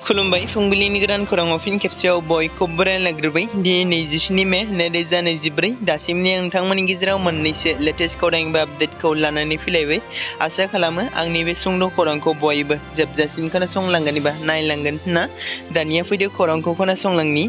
खुलुमबाय फुंबिलिनि गोदान खौराङाव फिन खेबसेयाव बयखौबो बरायना लाग्रोबाय। दिनै 24 मे 2024 दासिमनि नोंथांमोननि गेजेराव मोननैसो लेटेस्ट खौरां एबा आपडेटखौ लानानै फैलायबाय। आसा खालामो आंनि बे सुंद' खौरांखौ बयबो जोबजासिम खोनासंलांगोन एबा नायलांगोन होनना। दानिया फैदो खौरांखौ खोनासंलांनि।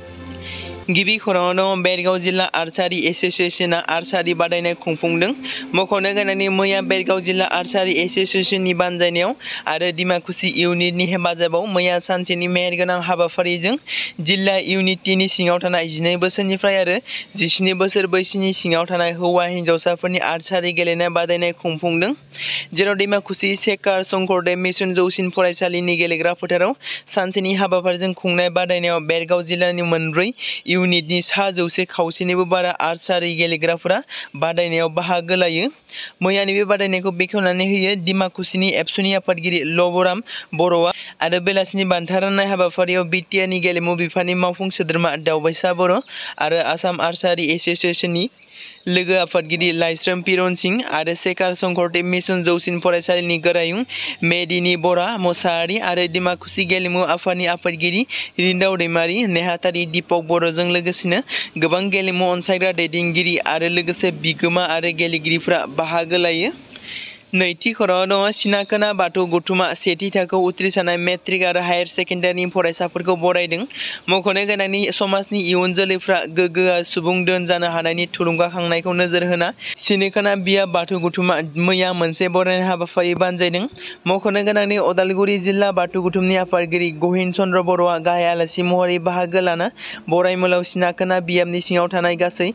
गिबि खौराङाव दङ बेरगाव जिल्ला आर्चारि एसोसिएशना आर्चारि बादायनाय खुंफुंदों। मख'नो गोनांदि मैया बेरगाव जिल्ला आर्चारि एसोसिएशननि बानजायनायाव आरो दिमाकुसि इउनिटनि हेफाजाबाव मैया सानसेनि मेहेरगोनां हाबाफारिजों जिल्ला इउनिटनि सिङाव थानाय 12 बोसोरनिफ्राय आरो 17 बोसोर बैसोनि सिङाव थानाय हौवा हिन्जावसाफोरनि आर्चारि गेलेनाय बादायनाय खुंफुंदों। जेराव दिमाकुसि सेकार शंकरदेव मिसन जौसिन फरायसालिनि गेलेग्रा फोथाराव सानसेनि हाबाफारिजों खुंनाय बादायनायाव बेरगाव जिल्लानि मोनब्रै इउनिटनि सा 100 खावसेनिबो बारा आर्चारि गेलेग्राफोरा बादायनायाव बाहागो लायो। मैयानि बे बादायनायखौ बेखेवनानै होयो दिमाकुसिनि एबसुनि आफादगिरि लबराम बर'आ आरो बेलासिनि बान्था राननाय हाबाफारियाव बिटिआरनि गेलेमु बिफाननि मावफुं सोद्रोमा दावबायसा बर' आरो आसाम आर्चारि एसोसिएशननि लोगो आफादगिरि लाइस्रोम पिरन सिं आरो सेकार शंकरदेव मिसन जौसिन फरायसालिनि गोरायुं मेदिनि बरा मोसाहारि आरो दिमाकुसि गेलेमु आफादनि आफादगिरि रिन्दाव दैमारि नेहाथारि दीपक बर'जों लोगोसेनो गोबां गेलेमु अनसायग्रा दैदेनगिरि आरो लोगोसे बिगोमा आरो गेलेगिरिफ्रा बाहागो लायो। नैथि खौराङाव दङ सिनाकोना बाथौ गौथुमा सेथि थाखोआव उथ्रिसारनाय मेट्रिक आरो हायार सेकेन्डारिनि फरायसाफोरखौ बरायदों। मख'नो गोनांदि समाजनि इयुन जोलैफ्रा गोग्गो सुबुं दोन जानो हानायनि थुलुंगाखांनायखौ नोजोर होना सिनाकोना बिया बाथौ गौथुमा मैया मोनसे बरायनाय हाबाफारि बानजायदों। मख'नो गोनांदि अदालगुरि जिल्ला बाथौ गौथुमनि आफादगिरि गहिन चन्द्र बर'आ गाहाय आलासि महरै बाहागो लाना बरायमोलाव सिनाकोना बियाबनि सिङाव थानाय गासै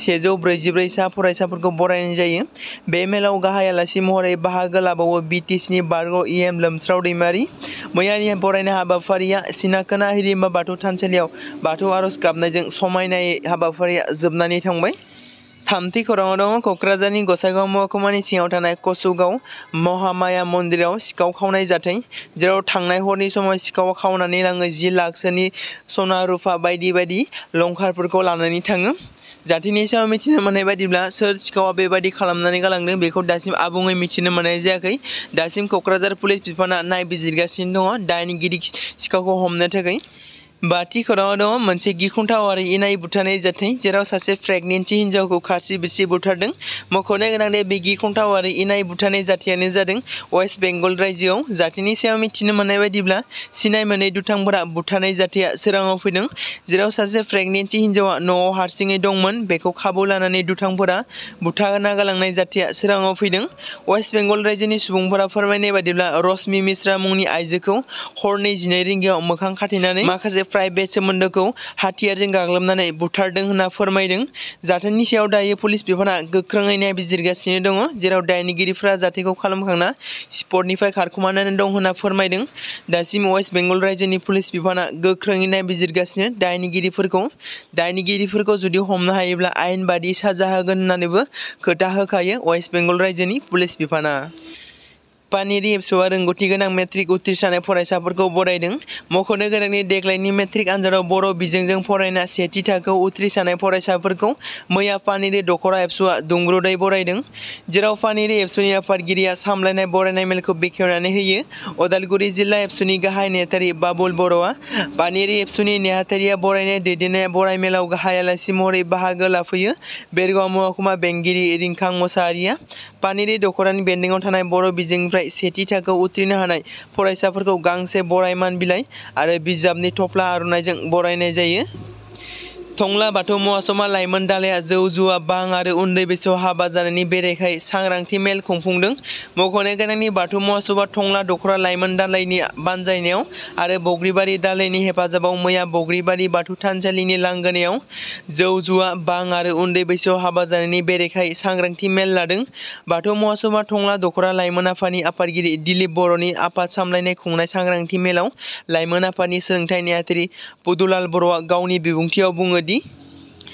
144 सा फरायसाफोरखौ बरायनाय जायो। बे मेलाव गाहाय आलासि महरै बाहागो लाबावो बिटिसिनि बारग' इएम लोमस्राव दैमारि। मैयानि बरायनाय हाबाफारिया सिनाकोना हिरिम्बा बाथौ थानसालियाव बाथौ आर'ज गाबनायजों समायनायै हाबाफारिया जोबनानै थांबाय। थामथि खौराङाव दङ क'क्राझारनि गसाइगाव महकुमानि सिङाव थानाय कसुगाव महामाया मन्दिराव सिखाव खावनाय जाथाय। जेराव थांनाय हरनि समाव सिखावा खावनानै लाङो 10 लाखसोनि सना रुफा बायदि बायदि अलंखारफोरखौ लानानै थाङो। जाथायनि सायाव मिथिनो मोननाय बायदिब्ला सोर सिखावा बेबायदि खालामनानै गालांदों बेखौ दासिम आबुङै मिथिनो मोननाय जायाखै। दासिम क'क्राझार पुलिस बिफाना नायबिजिरगासिनो दङ दायनिगिरि सिखावखौ हमनो थाखाय। बाथि खौराङाव दङ मोनसे गिख्रंथावारि इनाय बुथारनाय जाथाय। जेराव सासे प्रेगनेन्सि हिन्जावखौ खारसि बिरसि बुथारदों। मख'नो गोनांदि बे गिख्रंथावारि इनाय बुथारनाय जाथायानो जादों वेस्ट बेंगल रायजोआव। जाथायनि सायाव मिथिनो मोननाय बायदिब्ला सिनाय मोनै दुथांफोरा बुथारनाय जाथाया सोराङाव फैदों। जेराव सासे प्रेगनेन्सि हिन्जावा न'आव हारसिङै दंमोन बेखौ खाबु लानानै दुथांफोरा बुथारना गालांनाय जाथाया सोराङाव फैदों। वेस्ट बेंगल रायजोनि सुबुंफोरा फोरमायनाय बायदिब्ला रश्मि मिश्रा मुंनि आइजोखौ हरनि 12 रिंगायाव मोखां खाथेनानै माखासे प्राइभेट सोमोन्दोखौ हाथियारजों गाग्लोबनानै बुथारदों होनना फोरमायदों। जाथायनि सायाव दायो पुलिस बिफाना गोख्रोङै नायबिजिरगासिनो दङ। जेराव दायनिगिरिफ्रा जाथायखौ खालामखांना स्पटनिफ्राय खारखुमानानै दं होनना फोरमायदों। दासिम वेस्ट बेंगल रायजोनि पुलिस बिफाना गोख्रोङै नायबिजिरगासिनो दायनिगिरिफोरखौ जुदि हमनो हायोब्ला आयेन बादियै साजा होगोन होननानैबो खोथा होखायो वेस्ट बेंगल रायजोनि पुलिस बिफाना। पानेरि एबसुआ रोंगौथि गोनां मेट्रिक उथ्रिसारनाय फरायसाफोरखौ बरायदों। मख'नो गोनांदि देग्लायनि मेट्रिक आनजादाव बर' बिजोंजों फरायना सेथि थाखोआव उथ्रिसारनाय फरायसाफोरखौ मैया पानेरि दख'रा एबसुआ दुंब्रुदै बरायदों। जेराव पानेरि एबसुनि आफादगिरिया सामलायनाय बरायनाय मेलखौ बेखेवनानै होयो अदालगुरि जिल्ला एबसुनि गाहाय नेहाथारि बाबुल बर'आ। पानेरि एबसुनि नेहाथारिया बरायनाय दैदेननाय बराय मेलाव गाहाय आलासि महरै बाहागो लाफैयो बेरगाव महकुमा बेंगिरि रिंखां मोसाहारिया। पानेरि दख'रानि बेन्दोङाव थानाय बर' बिजोंनिफ्राय सेथि थाखोआव उथ्रिनो हानाय फरायसाफोरखौ गांसे बराय मान बिलाइ आरो बिजाबनि थफ्ला आर'नाइजों बरायनाय जायो। टंला बाथौ महासभा लाइमोन दालाइया जौ जुवा बां आरो उन्दै बैसोआव हाबा जानायनि बेरेखायै सांग्रांथि मेल खुंफुंदों। मख'नो गोनांदि बाथौ महासभा टंला दख'रा लाइमोन दालाइनि बानजायनायाव आरो बग्रिबारि दालाइनि हेफाजाबाव मैया बग्रिबारि बाथौ थानसालिनि लांगोनायाव जौ जुवा बां आरो उन्दै बैसोआव हाबा जानायनि बेरेखायै सांग्रांथि मेल लादों। बाथौ महासभा टंला दख'रा लाइमोन आफादनि आफादगिरि दिलीप बर'नि आफाद सामलायनाय खुंनाय सांग्रांथि मेलाव लाइमोन आफादनि सोलोंथाइ नेहाथारि पुदुलाल बर'आ गावनि बिबुंथियाव बुङो दि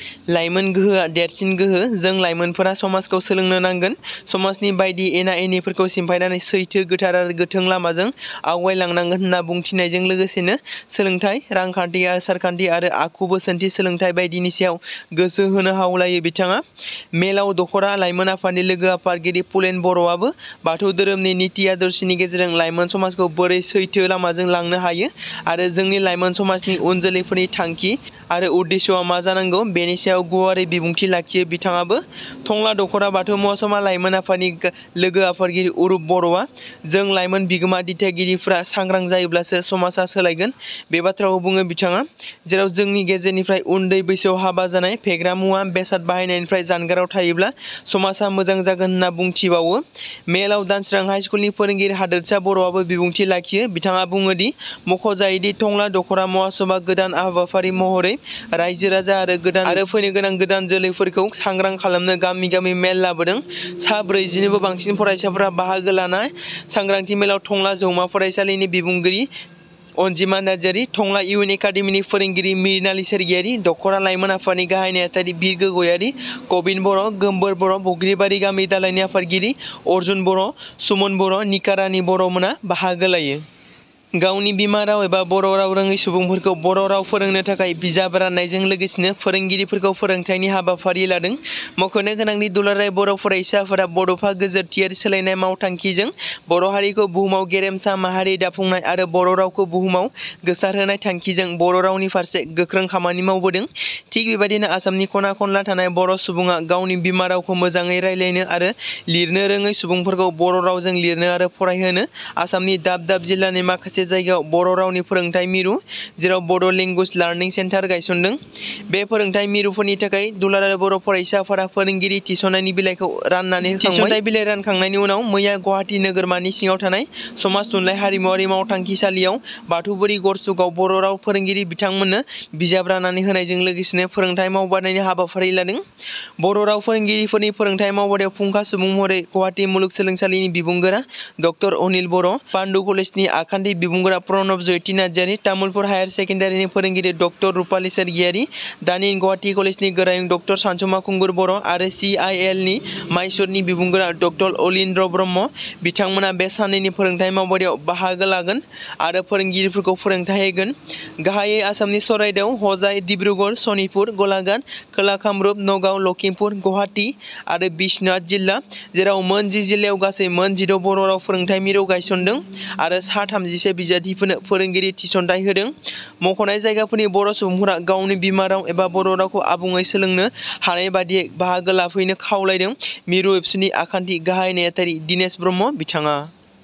लाइमोन गोहोआ देरसिन गोहो। जों लाइमोनफोरा समाजखौ सोलोंनो नांगोन। समाजनि बायदि एना-एनिफोरखौ सिमफायनानै सैथो, गोथार आरो गोथों लामाजों आवगायलांनांगोन होनना बुंथिनायजों लोगोसेनो सोलोंथाइ, रांखान्थि, आसार-खान्थि आरो आखु बोसोनथि सोलोंथाइ बायदिनि सायाव गोसो होनो हावलायो बिथाङा। मेलाव दखरा लाइमोन आफादनि लोगो आफादगिरि पुलेन बर'आबो बाथौ धोरोमनि निति आदर्शनि गेजेरजों लाइमोन समाजखौ बोरै सैथो लामाजों लांनो हायो आरो जोंनि लाइमोन समाजनि उन जोलैफोरनि थांखि आरो उद्देश्यआ मा जानांगौ बेनि सायाव गुवारै बिबुंथि लाखियो बिथाङाबो। टंला दखरा बाथौ महासभा लाइमोन आफादनि लोगो आफादगिरि अरुप बर'आ जों लाइमोन बिगोमा दिथागिरिफ्रा सांग्रां जायोब्लासो समाजा सोलायगोन बे बाथ्राखौ बुङो बिथाङा। जेराव जोंनि गेजेरनिफ्राय उन्दै बैसोआव हाबा जानाय, फेग्रा मुवा बेसाद बाहायनायनिफ्राय जानगाराव थायोब्ला समाजा मोजां जागोन होनना बुंथिबावो। मेलाव दानस्रां हाइस्कुलनि फोरोंगिरि हादोरसा बर'आबो बिबुंथि लाखियो। बिथाङा बुङोदि मख'जायोदि टंला दखरा महासभा गोदान हाबाफारि महरै रायजो राजा आरो फैनो गोनां गोदान जोलैफोरखौ सांग्रां खालामनो गामि गामि मेल लाबोदों। सा 40निबो बांसिन फरायसाफोरा बाहागो लानाय सांग्रांथि मेलाव टंला जौमा फरायसालिनि बिबुंगिरि अनजिमा नार्जारि, टंला इउएन एकाडेमिनि फोरोंगिरि मृणाली सोरगियारि, दखरा लाइमोन आफादनि गाहाय नेहाथारि बिरगो गयारि, कबिन बर', गोमबोर बर', बग्रिबारि गामि दालाइनि आफादगिरि अर्जुन बर', सुमन बर', निकारानि बर'मोना बाहागो लायो। गावनि बिमा राव एबा बर' राव रोङै सुबुंफोरखौ बर' राव फोरोंनो थाखाय बिजाब राननायजों लोगोसेनो फोरोंगिरिफोरखौ फोरोंथायनि हाबाफारि लादों। मख'नो गोनांदि दुलाराय बर' फरायसा आफादा बड'फा गोजोरथियारि सोलायनाय मावथांखिजों बर' हारिखौ बुहुमाव गेरेमसा माहारि दाफुंनाय आरो बर' रावखौ बुहुमाव गोसारहोनाय थांखिजों बर' रावनि फारसे गोख्रों खामानि मावबोदों। थिग बेबायदिनो आसामनि खना खनला थानाय बर' सुबुङा गावनि बिमा रावखौ मोजाङै रायज्लायनो आरो लिरनो रोङै सुबुंफोरखौ बर' रावजों लिरनो आरो फरायहोनो आसामनि दाब दाब जिल्लानि माखासे जायगायाव बर' रावनि फोरोंथाय मिरु जेराव बड' लेंगुवेज लार्निं सेन्टार गायसनदों। बे फोरोंथाय मिरुफोरनि थाखाय दुलाराय बर' फरायसा आफादा फोरोंगिरि थिसननायनि बिलाइखौ राननानै होखांबाय। थिसनथाय बिलाइ रानखांनायनि उनाव मैया गुवाहाटि नोगोरमानि सिङाव थानाय समाज थुनलाइ हारिमुआरि मावथांखिसालियाव बाथौबुरि गरसुगाव बर' राव फोरोंगिरि बिथांमोननो बिजाब राननानै होनायजों लोगोसेनो फोरोंथाय मावबादानि हाबाफारि लादों। बर' राव फोरोंगिरिफोरनि फोरोंथाय मावबादायाव फुंखा सुबुं महरै गुवाहाटि मुलुगसोलोंसालिनि बिबुंगोरा डक्टर अनिल बर', पान्डु कलेजनि आखान्थि बिबुंगोरा प्रणब जयति नार्जारि, तामुलपुर हायार सेकेन्डारिनि फोरोंगिरि डक्टर रुपाली सोरगियारि, दानिन गुवाहाटि कलेजनि गोरायुं डक्टर सानसुमा खुंगुर बर' आरो CIL-नि माइसरनि बिबुंगोरा डक्टर अलिन्द्र ब्रह्म बिथांमोना बे साननैनि फोरोंथाय मावबादायाव बाहागो लागोन आरो फोरोंगिरिफोरखौ फोरोंथाय होगोन। गाहायै आसामनि चराइदेव, हजाइ, डिब्रुगड़, सनितपुर, गलाघाट, खोला कामरुप, नगाव, लखिमपुर, गुवाहाटि आरो बिश्वनाथ जिल्ला, जेराव मोन 10 जिल्लायाव गासै मोन 16 बर' राव फोरोंथाय मिरु गायसनदों आरो सा 36 बिजाथिफोरनो फोरोंगिरि थिसनथाय होदों। मख'नाय जायगाफोरनि बर' सुबुंफोरा गावनि बिमा राव एबा बर' रावखौ आबुङै सोलोंनो हानाय बादियै बाहागो लाफैनो खावलायदों। मिरु एबसुनि आखान्थि गाहाय नेहाथारि दिनेश ब्रह्म बिथाङा।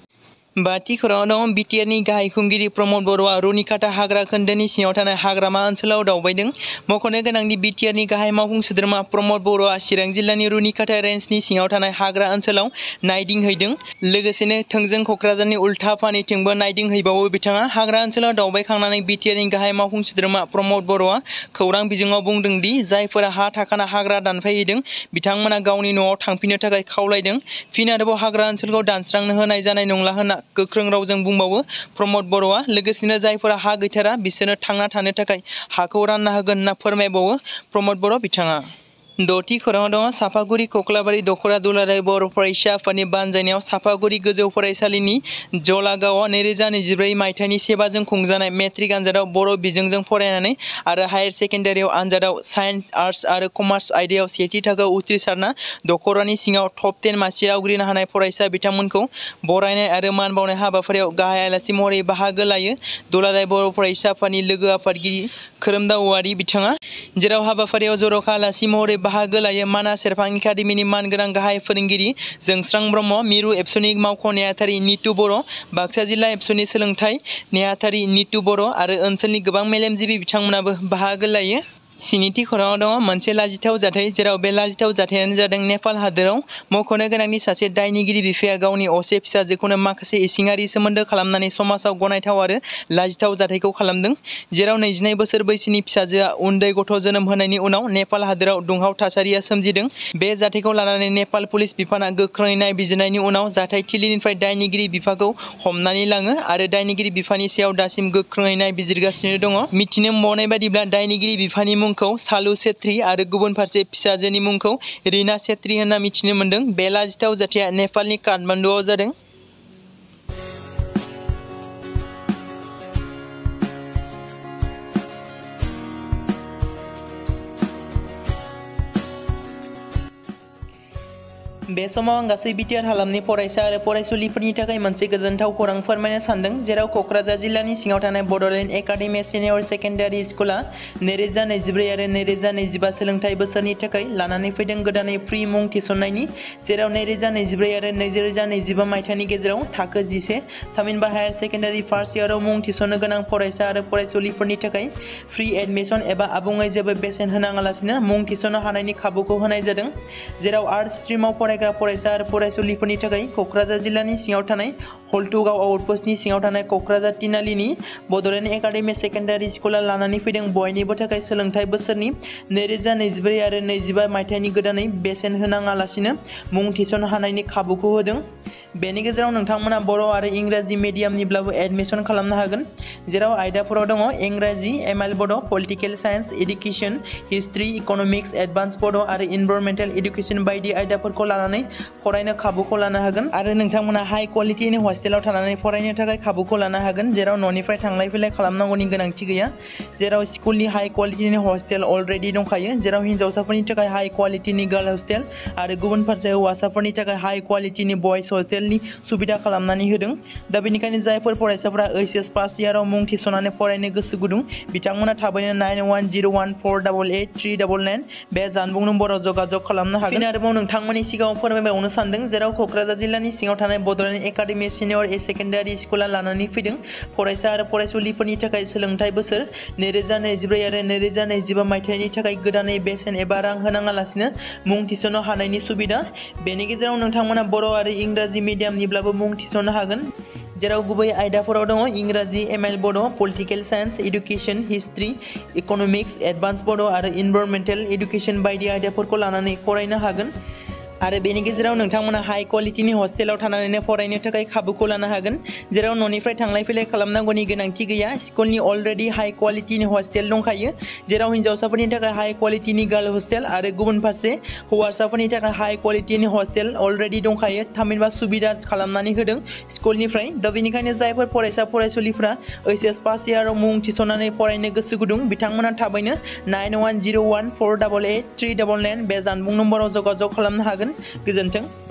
बाथि खौराङाव दं बिटिआरनि गाहाय खुंगिरि प्रमद बर'आ रुनिकाटा हाग्रा खोन्दोनि सिङाव थानाय हाग्रामा ओनसोलाव दावबायदों। मख'नो गोनांदि बिटिआरनि गाहाय मावफुं सोद्रोमा प्रमद बर'आ चिरां जिल्लानि रुनिकाटा रेन्जनि सिङाव थानाय हाग्रा ओनसोलाव नायदिंहैदों। लोगोसेनो थोंजों क'क्राझारनि उल्थापानिथिंबो नायदिंहैबावो बिथाङा। हाग्रा ओनसोलाव दावबायखांनानै बिटिआरनि गाहाय मावफुं सोद्रोमा प्रमद बर'आ खौरां बिजोङाव बुंदों दि जायफोरा हा थाखाना हाग्रा दानफायहैदों बिथांमोना गावनि न'आव थांफिननो थाखाय खावलायदों। फिन आरोबाव हाग्रा ओनसोलखौ दानस्रांनो होनाय जानाय नंला होनना गोख्रों रावजों बुंबावो प्रमद बर'आ। लोगोसेनो जायफोरा हा गैथारा बिसोरनो थांना थानो थाखाय हाखौ रानना होगोन होनना फोरमायबावो प्रमद बर' बिथाङा। द'थि खौराङाव दङ सापागुरि कक्लाबारि दखरा दुलाराय बर' फरायसा आफादनि बानजायनायाव सापागुरि गोजौ फरायसालिनि जलागावआव 2024 मायथाइनि सेबाजों खुंजानाय मेट्रिक आनजादाव बर' बिजोंजों फरायनानै आरो हायार सेकेन्डारियाव आनजादाव साइन्स, आर्टस आरो कमार्स आयदायाव सेथि थाखोआव उथ्रिसारना दखरानि सिङाव टप 10 मासि आवग्रिनो हानाय फरायसा बिथांमोनखौ बरायनाय आरो मान बावनाय हाबाफारियाव गाहाय आलासि महरै बाहागो लायो दुलाराय बर' फरायसा आफादनि लोगो आफादगिरि खोरोमदाव औवारी बिथाङा। जेराव हाबाफारियाव जर'खा आलासि महरै बाहागो लायो मानास सेरफां एकाडेमिनि मानगोनां गाहाय फोरोंगिरि जोंस्रां ब्रह्म, मिरु एबसुनि मावख' नेहाथारि नितु बर', बाक्सा जिल्ला एबसुनि सोलोंथाइ नेहाथारि नितु बर' आरो ओनसोलनि गोबां मेलेमजिबि बिथांमोनाबो बाहागो लायो। स्निथि खौराङाव दङ मोनसे लाजिथाव जाथाय जेराव बे लाजिथाव जाथायानो जादों नेपाल हादोराव। मख'नो गोनांदि सासे दायनिगिरि बिफाया गावनि असे फिसाजोखौनो माखासे इसिङारि सोमोन्दो खालामनानै समाजाव गनायथाव आरो लाजिथाव जाथायखौ खालामदों। जेराव 22 बोसोर बैसोनि फिसाजोआ उन्दै गथ' जोनोम होनायनि उनाव नेपाल हादोराव दुंहाव थासारिया सोमजिदों। बे जाथायखौ लानानै नेपाल पुलिस बिफाना गोख्रोङै नायबिजिरनायनि उनाव जाथाय थिलिनिफ्राय दायनिगिरि बिफाखौ हमनानै लाङो आरो दायनिगिरि बिफानि सायाव दासिम गोख्रोङै नायबिजिरगासिनो दङ। मिथिनो मोनबावनाय बादिब्ला दायनिगिरि बिफानि मुङा मुंखौ सालु छेत्री आरो गुबुन फारसे फिसाजोनि मुंखौ रीना छेत्री होनना मिथिनो मोन्दों। बे लाजिथाव जाथाया नेपालनि काठमान्डुआव जादों। बे समाव आं गासै बिटिआर हालामनि फरायसा आरो फरायसुलिफोरनि थाखाय मोनसे गोजोनथाव खौरां फोरमायनो सानदों, जेराव क'क्राझार जिल्लानि सिङाव थानाय बड'लेण्ड एकाडेमि सिनियर सेकेन्डारि स्कुला 2024 आरो 2025 सोलोंथाइ बोसोरनि थाखाय लानानै फैदों गोदानै फ्रि मुं थिसननायनि, जेराव 2024 आरो 2025 मायथाइनि गेजेराव थाखो 11 थामहिनबा हायार सेकेन्डारि फार्स्ट इयाराव मुं थिसननो गोनां फरायसा आरो फरायसुलिफोरनि थाखाय फ्रि एडमिशन एबा आबुङै जेबो बेसेन होनाङालासिनो मुं थिसननो हानायनि खाबुखौ होनाय जादों। जेराव आर्ट्स स्ट्रिमाव फरायग्रा फरायसा आरो फरायसुलिफोरनि थाखाय क'क्राझार जिल्लानि सिङाव थानाय हल्टुगाव आउटपस्टनि सिङाव थानाय क'क्राझार तिनालिनि बड'लेण्ड एकाडेमि सेकेन्डारि स्कुला लानानै फैदों बयनिबो थाखाय सोलोंथाइ बोसोरनि 2024 आरो 2025 मायथाइनि गोदानै बेसेन होनाङालासिनो मुं थिसननो हानायनि खाबुखौ होदों। बेनि गेजेराव नोंथांमोना बर' आरो इंराजि मिडियामनिब्लाबो एडमिशन खालामनो हागोन, जेराव आयदाफोराव दङ इंराजि, ML Bodo', political science, education, history, economics, advance Bodo' आरो इनभारमेन्टेल एडुकेसन बायदि आयदाफोरखौ लानानै फरायनो खाबुखौ लानो हागोन। आरो नोंथांमोना हाई क्वालिटिनि हस्टेलाव थानानै फरायनो थाखाय खाबुखौ लानो हागोन, जेराव न'निफ्राय थांलाय फैलाय खालामनांगौनि गोनांथि गैया, जेराव स्कुलनि हाई क्वालिटिनि हस्टेल अलरेडि दंखायो, जेराव हिन्जावसाफोरनि थाखाय हाई क्वालिटिनि गार्ल हस्टेल आरो गुबुन फारसे हौवासाफोरनि थाखाय हाई क्वालिटिनि बयज हस्टेलनि सुबिदा खालामनानै होदों। दा बेनिखायनो जायफोर फरायसाफोरा ओइचएस फार्स्ट इयाराव मुं थिसननानै फरायनो गोसो गुदुं बिथांमोना थाबैनो 9101488399 बे जानबुं नम्बराव जगाजग खालामनो हागोन। आरोबाव नोंथांमोननि सिगाङाव फोरमायबावनो सानदों, जेराव क'क्राझार जिल्लानि सिङाव थानाय बड'लेण्ड एकाडेमि सिनियर सेकेन्डारि स्कुला लानानै फैदों फरायसा आरो फरायसुलिफोरनि थाखाय सोलोंथाइ बोसोर 2024 आरो 2025 मायथाइनि थाखाय गोदानै बेसेन एबा रां होनाङालासिनो मुं थिसननो हानायनि सुबिदा। बेनि गेजेराव नोंथांमोना बर' आरो इंराजि मिडियामनिब्लाबो मुं थिसननो हागोन, जेराव गुबै आयदाफोराव दङ इंराजि, ML Bodo', political science, education, history, economics, advance Bodo' आरो इनभारमेन्टेल एडुकेसन बायदि आयदाफोरखौ लानानै फरायनो हागोन। आरो बेनि गेजेराव नोंथांमोना हाई क्वालिटिनि हस्टेलाव थानानैनो फरायनो थाखाय खाबुखौ लानो हागोन, जेराव न'निफ्राय थांलाय फैलाय खालामनांगौनि गोनांथि गैया। स्कुलनि अलरेडि हाई क्वालिटिनि हस्टेल दंखायो, जेराव हिन्जावसाफोरनि थाखाय हाई क्वालिटिनि गार्ल हस्टेल आरो गुबुन फारसे हौवासाफोरनि थाखाय हाई क्वालिटिनि हस्टेल अलरेडि दंखायो, थामहिनबा सुबिदा खालामनानै होदों स्कुलनिफ्राय। दा बेनिखायनो जायफोर फरायसा फरायसुलिफ्रा ओइचएस फार्स्ट इयाराव मुं थिसननानै फरायनो गोसो गुदुं बिथांमोना थाबैनो 9101488399 बे जानबुं नम्बराव जगाजग खालामनो हागोन। गोजोन्थों।